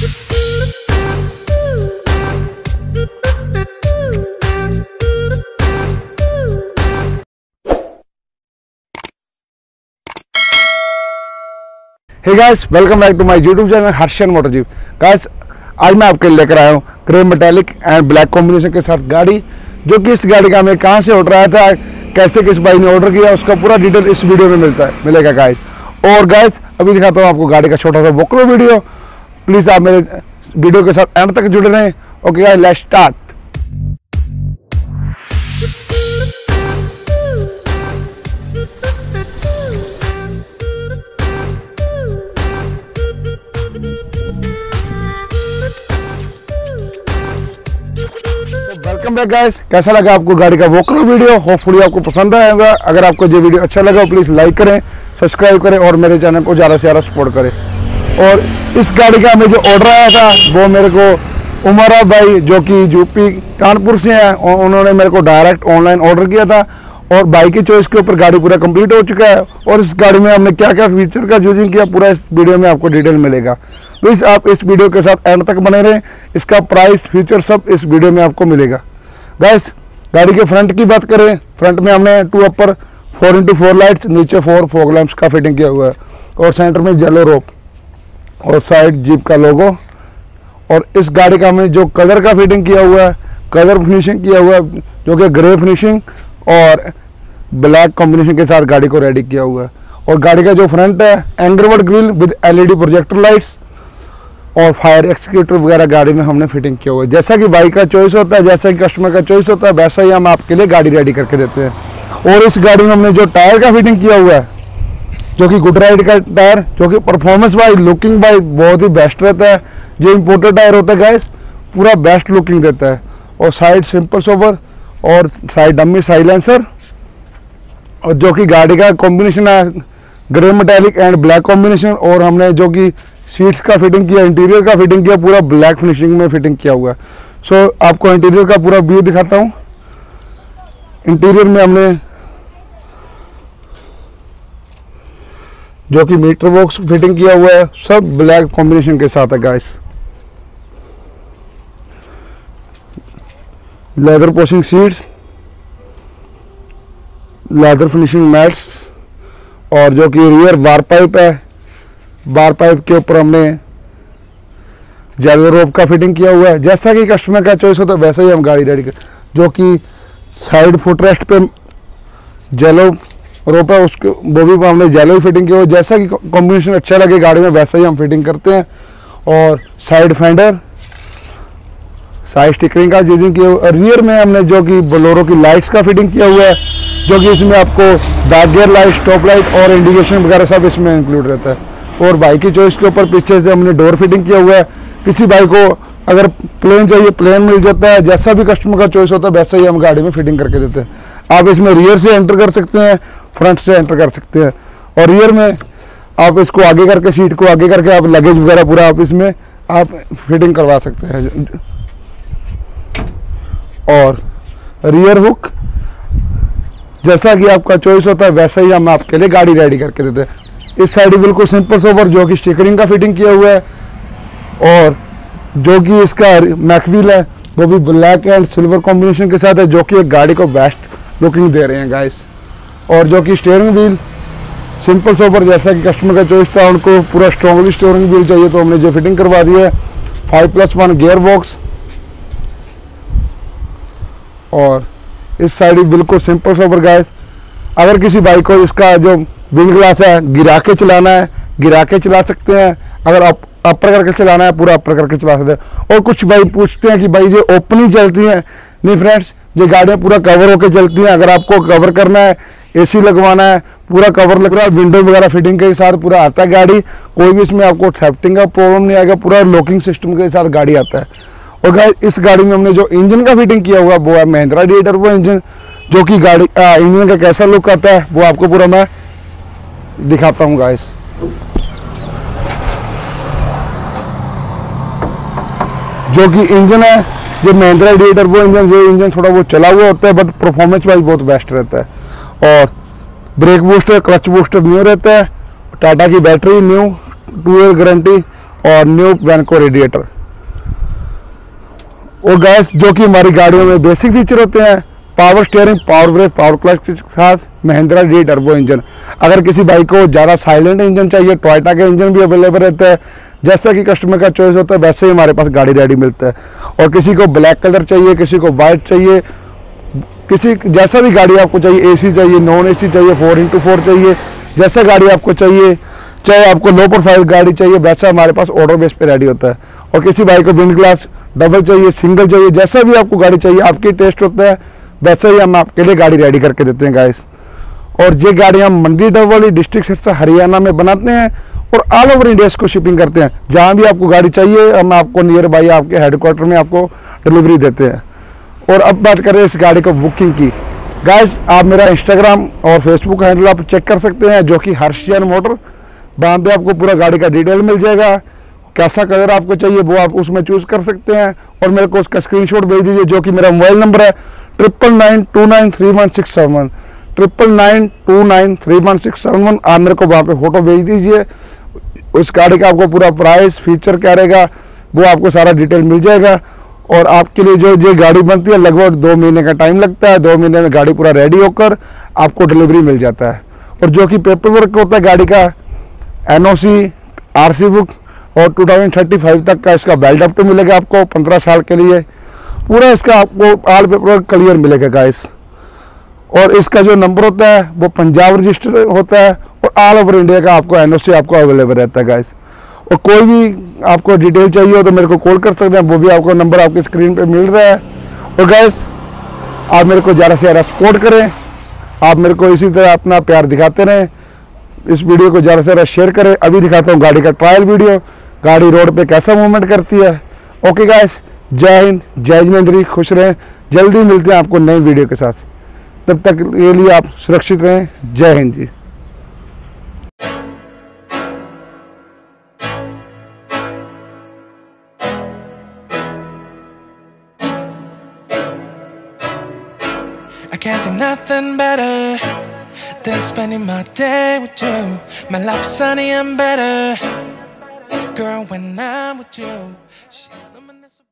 Hey guys, welcome back to my YouTube channel Harshan motor jeep. Guys, आज मैं आपके लिए लेकर आया हूँ grey metallic and black combination के साथ गाड़ी, जो कि इस गाड़ी का हमें कहाँ से ऑर्डर आया था, कैसे किस भाई ने ऑर्डर किया, उसका पूरा डिटेल इस वीडियो में मिलेगा गाइस। और गाइस, अभी दिखाता हूँ आपको गाड़ी का छोटा सा वॉकथ्रू वीडियो। प्लीज़ आप मेरे वीडियो के साथ एंड तक जुड़े रहें। Okay guys, let's start. Welcome back guys, कैसा लगा आपको गाड़ी का वॉकथ्रू वीडियो? होपफुली आपको पसंद आएगा। अगर आपको ये वीडियो अच्छा लगा प्लीज़ लाइक करें, सब्सक्राइब करें और मेरे चैनल को ज़्यादा से ज़्यादा सपोर्ट करें। और इस गाड़ी का हमें जो ऑर्डर आया था वो मेरे को उमरा भाई, जो कि यूपी कानपुर से हैं, उन्होंने मेरे को डायरेक्ट ऑनलाइन ऑर्डर किया था और बाइक की चॉइस के ऊपर गाड़ी पूरा कंप्लीट हो चुका है। और इस गाड़ी में हमने क्या क्या फीचर का यूजिंग किया पूरा इस वीडियो में आपको डिटेल मिलेगा। प्लीज़ आप इस वीडियो के साथ एंड तक बने रहें। इसका प्राइस, फीचर सब इस वीडियो में आपको मिलेगा। गाइस, गाड़ी के फ्रंट की बात करें, फ्रंट में हमने 2 अपर 4x4 लाइट्स, नीचे 4 फॉग लैंप्स का फिटिंग किया हुआ है और सेंटर में येलो रोप और साइड जीप का लोगो। और इस गाड़ी का हमें जो कलर का फिटिंग किया हुआ है, कलर फिनिशिंग किया हुआ है, जो कि ग्रे फिनिशिंग और ब्लैक कॉम्बिनेशन के साथ गाड़ी को रेडी किया हुआ है। और गाड़ी का जो फ्रंट है, एंगरवर्ड grill with LED projector lights और फायर एक्सटिंग्विशर वगैरह गाड़ी में हमने फिटिंग किया हुआ है। जैसा कि बाइक का चॉइस होता है, जैसा कि कस्टमर का चॉइस होता है, वैसा ही हम आपके लिए गाड़ी रेडी करके देते हैं। और इस गाड़ी में हमने जो टायर का फिटिंग किया हुआ है, जो कि गुड राइड का टायर, जो कि परफॉर्मेंस वाइज, लुकिंग वाइज बहुत ही बेस्ट रहता है। जो इम्पोर्टेड टायर होता है गाइस, पूरा बेस्ट लुकिंग देता है। और साइड सिंपल सोबर और साइड डमी साइलेंसर, और जो कि गाड़ी का कॉम्बिनेशन है grey metallic and black combination. और हमने जो कि सीट्स का फिटिंग किया, इंटीरियर का फिटिंग किया, पूरा ब्लैक फिनिशिंग में फिटिंग किया हुआ है। सो आपको इंटीरियर का पूरा व्यू दिखाता हूँ। इंटीरियर में हमने जो कि मीटर बॉक्स फिटिंग किया हुआ है, सब ब्लैक कॉम्बिनेशन के साथ है गाइस। लेदर पोशिंग सीट्स, लेदर फिनिशिंग मैट्स, और जो कि रियर बार पाइप है, बार पाइप के ऊपर हमने जेलो रोप का फिटिंग किया हुआ है। जैसा कि कस्टमर का चॉइस होता है वैसा ही हम गाड़ी रेडी कर, जो कि साइड फुटरेस्ट पे जेलो रोप है, उसके वो भी हमने जेलो ही फिटिंग किया हुआ है। जैसा कि कॉम्बिनेशन अच्छा लगे गाड़ी में वैसा ही हम फिटिंग करते हैं। और साइड फेंडर, साइड स्टिकरिंग का यूजिंग किया हुआ है। रियर में हमने जो कि बोलेरो की लाइट्स का फिटिंग किया हुआ है, जो कि इसमें आपको back gear light, stop light और इंडिकेशन वगैरह सब इसमें इंक्लूड रहता है। और बाइक की चॉइस के ऊपर पीछे से हमने डोर फिटिंग किया हुआ है। किसी बाइक को अगर प्लेन चाहिए प्लेन मिल जाता है, जैसा भी कस्टमर का चॉइस होता है वैसा ही हम गाड़ी में फिटिंग करके देते हैं। आप इसमें रियर से एंटर कर सकते हैं, फ्रंट से एंटर कर सकते हैं। और रियर में आप इसको आगे करके, सीट को आगे करके आप लगेज वगैरह पूरा आप इसमें आप फिटिंग करवा सकते हैं। और रियर हुक, जैसा कि आपका चॉइस होता है वैसा ही हम आपके लिए गाड़ी रेडी करके देते हैं। इस साइड बिल्कुल सिंपल सोबर, जो कि स्टिकरिंग का फिटिंग किया हुआ है। और जो कि इसका मैकव्हील है वो भी ब्लैक एंड सिल्वर कॉम्बिनेशन के साथ है, जो कि एक गाड़ी को बेस्ट लुकिंग दे रहे हैं गाइस। और जो कि स्टीयरिंग व्हील सिंपल सोबर, जैसा कि कस्टमर का चॉइस था, उनको पूरा स्ट्रॉन्गली स्टीयरिंग व्हील चाहिए तो हमने जो फिटिंग करवा दी है। 5+1 गियर बॉक्स। और इस साइड बिल्कुल सिंपल सोबर गाइस। अगर किसी बाइक को इसका जो विंड ग्लास है गिरा के चलाना है, गिरा के चला सकते हैं। अगर आप अपर करके चलाना है, पूरा अपर करके चला सकते हैं। और कुछ भाई पूछते हैं कि भाई ये ओपन ही चलती हैं। नहीं फ्रेंड्स, ये गाड़ियाँ पूरा कवर होके चलती हैं। अगर आपको कवर करना है, AC लगवाना है, पूरा कवर लग रहा है, विंडो वगैरह फिटिंग के साथ पूरा आता है गाड़ी। कोई भी इसमें आपको थेफ्टिंग का प्रॉब्लम नहीं आएगा, पूरा लॉकिंग सिस्टम के साथ गाड़ी आता है। और गाइस, इस गाड़ी में हमने जो इंजन का फिटिंग किया हुआ वो है महिंद्रा डीटर वो इंजन, जो कि गाड़ी इंजन का कैसा लुक आता है वो आपको पूरा मैं दिखाता हूँ गाइस। जो कि इंजन है, जो महिंद्रा डीटर वो इंजन, ये इंजन थोड़ा वो चला हुआ होता है बट परफॉर्मेंस वाइज बहुत बेस्ट रहता है। और brake booster, clutch booster new रहता है। टाटा की बैटरी न्यू, 2 ईयर गारंटी। और न्यू वैनको रेडिएटर। और गैस जो कि हमारी गाड़ियों में बेसिक फीचर होते हैं, power steering, power brake, power clutch के साथ महिंद्रा डी टर्बो इंजन। अगर किसी बाइक को ज़्यादा साइलेंट इंजन चाहिए, टोयोटा का इंजन भी अवेलेबल रहता है। जैसा कि कस्टमर का चॉइस होता है वैसे ही हमारे पास गाड़ी रेडी मिलता है। और किसी को ब्लैक कलर चाहिए, किसी को वाइट चाहिए, किसी जैसा भी गाड़ी आपको चाहिए, एसी चाहिए, नॉन एसी चाहिए, 4x4 चाहिए, जैसा गाड़ी आपको चाहिए, चाहे आपको लो प्रोफाइल गाड़ी चाहिए वैसा हमारे पास ऑर्डर बेस पे रेडी होता है। और किसी बाइक को विंड ग्लास डबल चाहिए, सिंगल चाहिए, जैसा भी आपको गाड़ी चाहिए, आपकी टेस्ट होता है वैसे ही हम आपके लिए गाड़ी रेडी करके देते हैं गाइस। और ये गाड़ी हम मंडी डबवाली डिस्ट्रिक्ट सिरसा हरियाणा में बनाते हैं और ऑल ओवर इंडिया इसको शिपिंग करते हैं। जहाँ भी आपको गाड़ी चाहिए हम आपको नियर बाई आपके हेडक्वार्टर में आपको डिलीवरी देते हैं। और अब बात करें इस गाड़ी को बुकिंग की, गाइस आप मेरा इंस्टाग्राम और फेसबुक हैंडल आप चेक कर सकते हैं, जो कि हर्षियन मोटर। वहाँ पे आपको पूरा गाड़ी का डिटेल मिल जाएगा, कैसा कलर आपको चाहिए वो आप उसमें चूज़ कर सकते हैं। और मेरे को उसका स्क्रीनशॉट भेज दीजिए, जो कि मेरा मोबाइल नंबर है 9992931671 9992931671। आप मेरे को वहाँ पे फ़ोटो भेज दीजिए। उस गाड़ी का आपको पूरा प्राइस, फीचर क्या रहेगा वो आपको सारा डिटेल मिल जाएगा। और आपके लिए जो ये गाड़ी बनती है लगभग 2 महीने का टाइम लगता है। 2 महीने में गाड़ी पूरा रेडी होकर आपको डिलीवरी मिल जाता है। और जो कि पेपर वर्क होता है गाड़ी का, NOC, RC बुक और 2035 तक का इसका बेल्ट अप टू मिलेगा आपको 15 साल के लिए। पूरा इसका आपको ऑल पेपर वर्क क्लियर मिलेगा गाइस। और इसका जो नंबर होता है वो पंजाब रजिस्टर होता है और ऑल ओवर इंडिया का आपको NOC आपको अवेलेबल रहता है गाइस। और कोई भी आपको डिटेल चाहिए हो तो मेरे को कॉल कर सकते हैं, वो भी आपको नंबर आपकी स्क्रीन पे मिल रहा है। और गाइस आप मेरे को ज़्यादा से ज़्यादा सपोर्ट करें, आप मेरे को इसी तरह अपना प्यार दिखाते रहें। इस वीडियो को ज़्यादा से ज़्यादा शेयर करें। अभी दिखाता हूँ गाड़ी का ट्रायल वीडियो, गाड़ी रोड पे कैसा मूवमेंट करती है। ओके गाइस, जय हिंद, जय जिनेंद्री, खुश रहें। जल्दी मिलते हैं आपको नई वीडियो के साथ, तब तक के लिए आप सुरक्षित रहें। जय हिंद जी। I can't think nothing better than spending my day with you. My life is sunny and better, girl, when I'm with you.